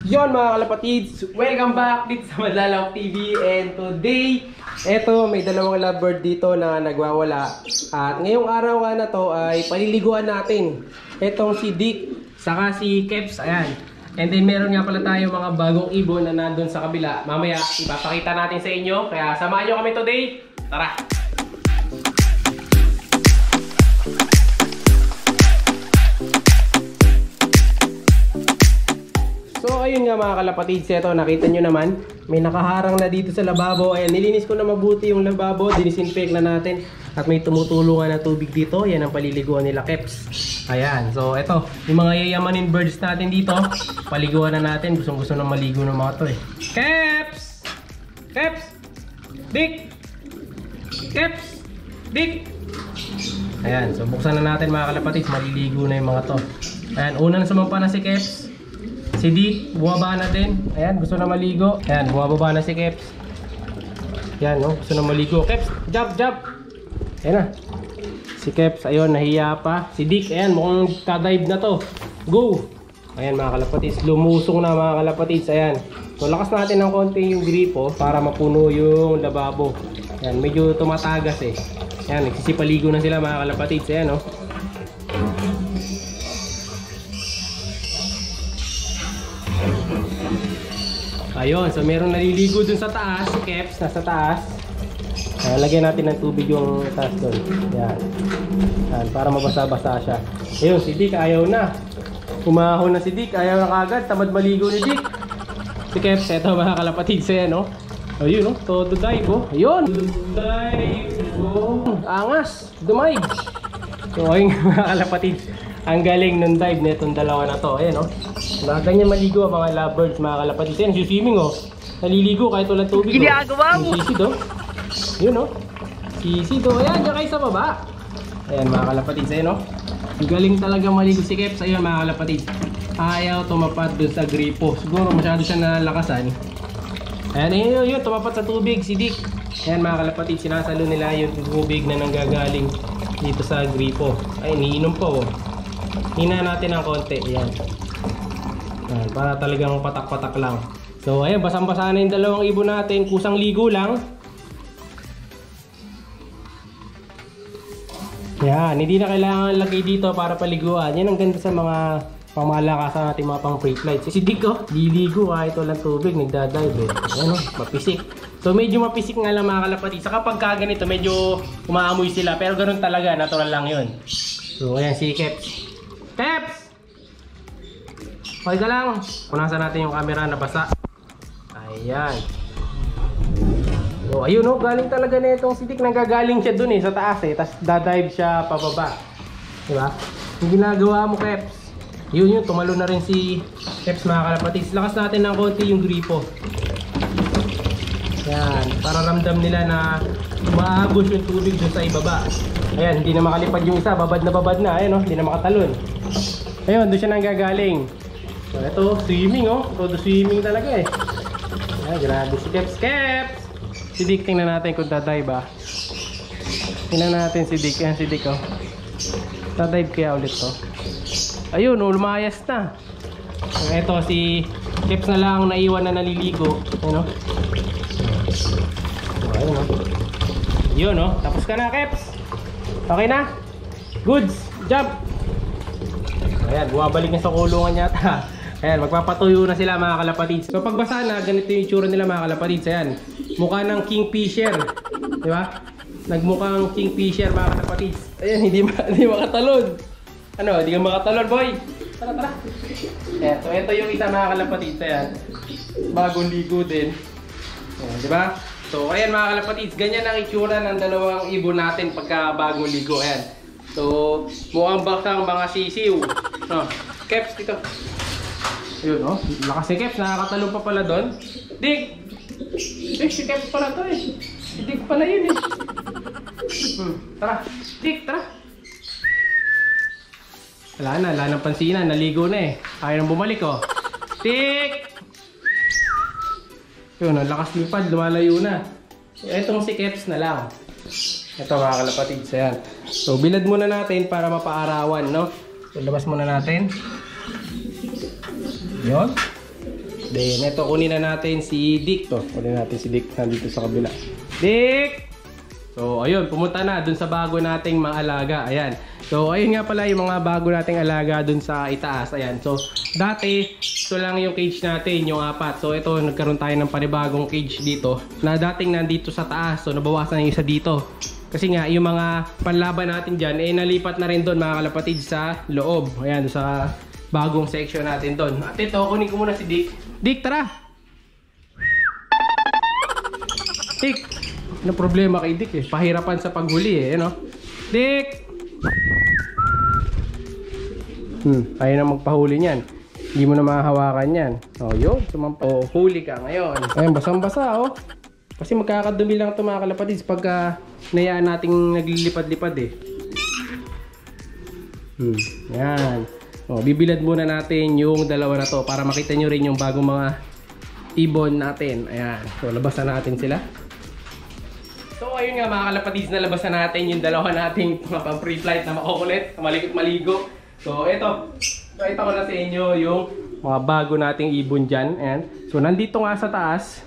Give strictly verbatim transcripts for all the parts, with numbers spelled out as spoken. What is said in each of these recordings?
Yon mga kalapatids, welcome back dito sa Madlalaw T V. And today, eto may dalawang lovebird dito na nagwawala. At ngayong araw nga na to ay paliliguan natin etong si Dick saka si Keps, ayan. And then meron nga pala tayo mga bagong ibon na nandun sa kabila. Mamaya ipapakita natin sa inyo, kaya samahan nyo kami today. Tara! So ayun nga mga kalapatids, ito nakita nyo naman may nakaharang na dito sa lababo. Ayan, nilinis ko na mabuti yung lababo, dinisinfect na natin. At may tumutulungan na tubig dito, yan ang paliliguan nila Keps. Ayan, so ito yung mga yayamanin birds natin dito, paliguan na natin. Gustong gusto na maligo ng mga to eh. Keps! Keps! Dick! Keps! Dick! Ayan, so buksan na natin mga kalapatids, maliligo na yung mga to. Ayan, una na sumampa na si Keps. Si Dick, bumaba na din. Ayan, gusto na maligo. Ayan, bumababa na si Keps. Ayan, no? Gusto na maligo. Keps, jump, jump! Ayan na. Si Keps, ayun, nahiya pa. Si Dick, ayan, mukhang ka-dive na to. Go! Ayan mga kalapatids, lumusong na mga kalapatids. Ayan. So, lakas natin ng konti yung gripo para mapuno yung lababo. Ayan, medyo tumatagas eh. Ayan, nagsisipaligo na sila mga kalapatids. Ayan, no? Ayun, so meron naliligo dun sa taas, si Keps, nasa taas. Ayan, lagyan natin ng tubig yung taas dun. Ayan. Ayan, para mabasa-basa siya. Ayun, si Dick ayaw na. Umahon na si Dick, ayaw na kagad. Tamad maligo ni Dick. Si Keps, eto mga kalapatids yan, no? Ayun, no? Todo dive, oh. Ayun! Dive, oh. Angas! Dumive! So, ayun mga kalapatids. Ang galing ng dive na itong dalawa na to. Ayan, no? Mga ganyan maligo ang mga lovebirds, mga kalapatids. Yan, swimming, oh. Naliligo kahit walang tubig, oh. Ginagawa mo! Sisid, oh. Yun, oh. Sisid, oh. Ayan, dyan kayo sa baba. Ayan, mga kalapatids. Ayan, oh. Ang galing talaga maligo si Keps. Ayun, mga kalapatids. Ayaw tumapat dun sa gripo. Siguro masyado siya nalakasan. Ayan, yun, yun, yun. Tumapat sa tubig si Dick. Ayan, mga kalapatids. Sinasalo nila yung tubig na nanggagaling dito sa gripo. Ay, niinom po, oh. Hina natin ng konti. Ayan. Ayan, para talagang patak-patak lang. So ayan, basang-basa na yung dalawang ibon natin. Kusang ligo lang. Ayan, hindi na kailangan lagay dito para paliguan. Yan ang ganda sa mga pamalakasan natin, mga pang pre-flight. Si Dick, oh, liligo kahit walang tubig, nagdadive eh. Ayan, oh, mapisik. So medyo mapisik nga lang mga kalapatids. Sa kapag kaganito, medyo umaamoy sila. Pero ganun talaga, natural lang yun. So ayan si Keps. Keps! Okay ka lang. Punasan natin yung camera na basa. Ayan. So ayun, oh, galing talaga na itong si Dick. Nanggagaling siya dun eh, sa taas eh. Tapos dadive siya pababa. Diba? Yung ginagawa mo, Keps. Yun yun, tumalo na rin si Keps mga kalapatids. Lakas natin ng konti yung gripo. Ayan, para ramdam nila na maagos yung tubig dun sa ibaba. Ayan, hindi na makalipad yung isa. Babad na babad na. Ayan, oh, hindi na makatalon. Ayun, doon siya nanggagaling. So, ito, swimming, oh. Todo swimming talaga eh. Ay, grabe si Keps. Keps! Si Dick, tingnan natin kung dadive ba. Tingnan natin si Dick. Ayan si Dick, oh. Dadive kaya ulit to. Ayun, oh, lumayas na. So, ito, si Keps na lang naiwan na naliligo. Ayun, oh. So, ayun, oh. Yun, oh. Tapos ka na, Keps. Okay na? Goods! Jump! Ayan, bumabalik na sa kulungan yata. Ayan, magpapatuyo na sila mga kalapatids. So pagbasa na, ganito yung itsura nila mga kalapatids. Ayan, mukha ng kingfisher. Diba? Nagmukhang kingfisher mga kalapatids. Ayan, hindi, hindi makatalon. Ano, hindi ka makatalon, boy. Tara, tara. Ayan, so ito yung isa mga kalapatids. Ayan, bagong ligo din. Ayan, diba? So ayan mga kalapatids, ganyan ang itsura ng dalawang ibon natin pagka bagong ligo. Ayan. So, mukhang bakang mga sisiw. No, Keps dito. Ayun, no? Lakas si Keps, nakakatalong pa pala doon. Dick! Dick, si Keps pala to eh. Si Dick pala yun eh. Hmm, tara. Dick, tara. Wala na, wala nang pansinan. Naligo na eh. Ayaw nang bumalik, oh. Dick! Yun, ang lakas lipad, lumalayo na. Etong si Keps na lang. Ito mga kalapatids, ayan. So bilad muna natin para mapaarawan, no? So labas muna natin. Yun. Then, ito, kunin na natin si Dick. To, kunin natin si Dick nandito sa kabila. Dick! So, ayun, pumunta na dun sa bago nating mga alaga. Ayan. So, ayun nga pala yung mga bago nating alaga dun sa itaas. Ayan. So, dati, ito lang yung cage natin, yung apat. So, ito, nagkaroon tayo ng panibagong cage dito na dating nandito sa taas. So, nabawasan yung isa dito. Kasi nga, yung mga panlaban natin dyan, eh, nalipat na rin doon, mga kalapatid, sa loob. Ayan, sa bagong section natin doon. At ito, kunin ko muna si Dick. Dick, tara! Dick! Ano problema kay Dick eh? Pahirapan sa paghuli eh, no? Dick! Hmm, ayaw na magpahuli niyan. Hindi mo na mahahawakan yan. O, yun. Sumampa. O, huli ka ngayon. Ayan, basang-basa, oh. Kasi magkakadumi lang ito, mga kalapatids, pagka nayaan nating naglilipad-lipad eh. Hmm, yan. O, bibilad muna natin yung dalawa na to para makita nyo rin yung bagong mga ibon natin. Ayan. So, labasan natin sila. So, ayun nga, mga kalapatids, nalabasan natin yung dalawa nating mga pang-free flight na makukulit, malikot-maligo. So, ito. Pakita ko na sa inyo yung mga bago nating ibon dyan. Ayan. So, nandito nga sa taas.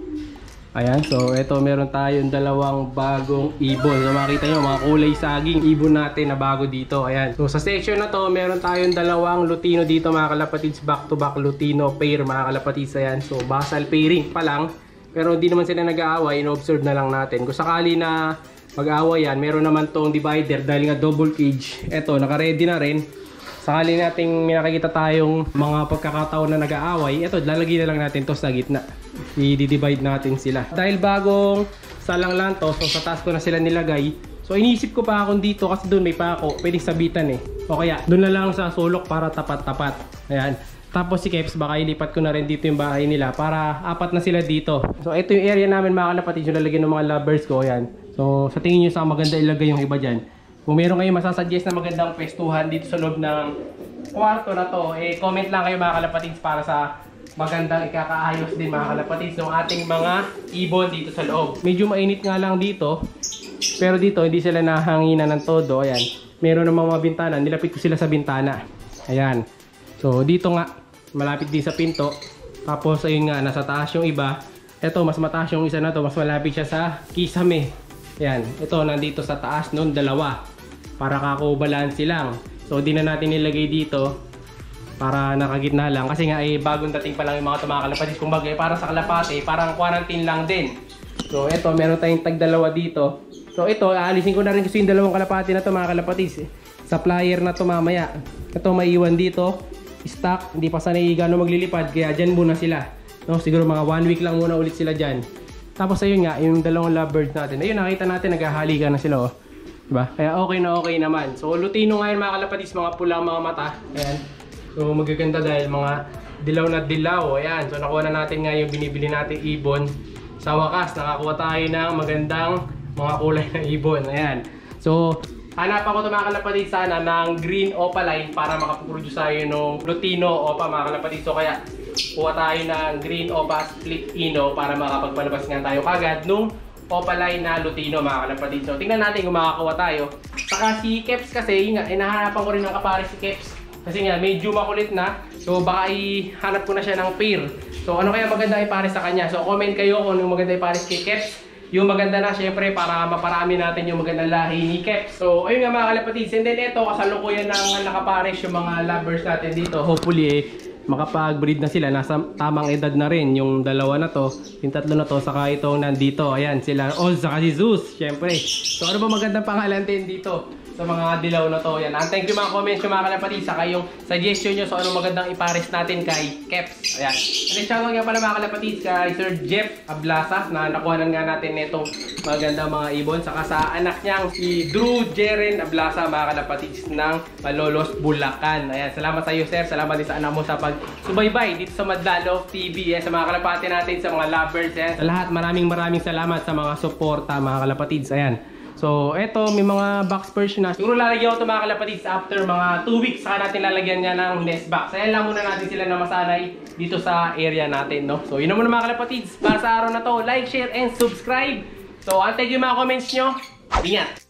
Ayan, so ito meron tayong dalawang bagong ibon. So makita nyo, mga kulay saging ibon natin na bago dito. Ayan, so sa section na to, meron tayong dalawang Lutino dito, mga kalapatids. Back to back Lutino pair, mga kalapatids. Ayan, so basal pairing pa lang. Pero hindi naman sila nag-aaway, ino-observe na lang natin. Kung sakali na mag-aaway yan, meron naman tong divider dahil nga double cage. Ito, naka-ready na rin. Sakali nating may nakikita tayong mga pagkakataon na nag-aaway, ito, lalagay na lang natin to sa gitna. I-divide natin sila. Dahil bagong salang lang to, so sa taas ko na sila nilagay. So inisip ko pa akong dito kasi doon may pako, pwedeng sabitan eh. O kaya, doon na lang sa sulok para tapat-tapat. Ayan. Tapos si Keps, baka ilipat ko na rin dito yung bahay nila para apat na sila dito. So ito yung area namin, mga kalapatids, yung lalagyan ng mga lovers ko. Ayan. So sa tingin nyo sa maganda ilagay yung iba dyan. Kung meron kayo masasuggest na magandang pwestuhan dito sa loob ng kwarto na to, eh comment lang kayo, mga kalapatids, para sa magandang ikakaayos din, mga kalapatids, ng ating mga ibon dito sa loob. Medyo mainit nga lang dito, pero dito hindi sila nahanginan ng todo. Ayan, meron ng mga bintana, nilapit ko sila sa bintana. Ayan, so dito nga malapit din sa pinto. Tapos ayun nga, nasa taas yung iba. Ito, mas mataas yung isa na to, mas malapit siya sa kisame. Ayan, ito nandito sa taas nun, dalawa, para kako-balance lang. So di na natin nilagay dito para nakagitna lang, kasi nga eh bagong dating pa lang yung mga mga kalapatids. Kumbaga eh, para sa kalapate, parang quarantine lang din. So ito, meron tayong tag dalawa dito. So ito, aalisin ko na rin kasi yung dalawang kalapate na to, mga kalapatids. Sa flyer na to mamaya. Ito maiiwan dito, stock, hindi pa sanay gano'ng maglilipad, kaya dyan muna sila. No, siguro mga one week lang muna ulit sila dyan. Tapos ayun nga, yung dalawang lovebirds natin. Ayun, nakita natin, naghahalikan na sila, oh. Diba? Kaya okay na okay naman. So Lutino ngayon, mga kalapatids, mga pulang mga mata. Ayan. So magaganda dahil mga dilaw na dilaw. Ayan. So nakuha na natin nga yung binibili natin ibon. Sa wakas, nakakuha tayo ng magandang mga kulay na ibon. Ayan. So hanap ako ito, mga kalapatids, sana ng green opaline para makaproduce tayo ng Lutino opa, mga kalapatids. So kaya kuha tayo ng green opa split ino para makapagpalabas nga tayo kagad nung opaline na Lutino, mga kalapatids. So tingnan natin kung makakakuha tayo. Saka si Keps kasi, yun nga, inahanapan ko rin ng kapare si Keps. Kasi nga, medyo makulit na. So baka ihanap ko na siya ng pair. So ano kaya maganda ipares sa kanya? So comment kayo kung ano maganda ipares kay Keps. Yung maganda na, syempre, para maparami natin yung magandang lahi ni Keps. So ayun nga, mga kalapatids. And then ito, kasalukuyan ng nakapares yung mga lovers natin dito. Hopefully eh, makapag-breed na sila. Nasa tamang edad na rin yung dalawa na to, yung tatlo na to, saka itong nandito. Ayan, sila Oz, saka si Zeus, syempre. So ano ba magandang pangalan din dito sa mga dilaw na to? Yan. And thank you, mga comments yung mga kalapatids, saka yung suggestion nyo so ano magandang ipares natin kay Keps. Ayan. And then shoutout nga pala, mga kalapatids, kay Sir Jeff Ablasa na nakuhanan nga natin netong magandang mga ibon. Saka sa anak niyang si Drew Jeren Ablasa, mga kalapatids, ng Malolos, Bulacan. Ayan. Salamat sa iyo, sir. Salamat din sa anak mo sa pag-subaybay dito sa Madlalo T V. Ayan. Sa mga kalapati natin, sa mga lovers. Ayan. Sa lahat, maraming maraming salamat sa mga suporta, mga kalapatids. Ayan. So, eto, may mga box version na. Siguro lalagyan ko ito, mga kalapatids, after mga two weeks. Saka natin lalagyan nga ng nest box. Ayan lang muna natin sila na masanay dito sa area natin, no? So, yun na muna, mga kalapatids. Para sa araw na to, like, share, and subscribe. So, antay yung mga comments nyo. Ingat!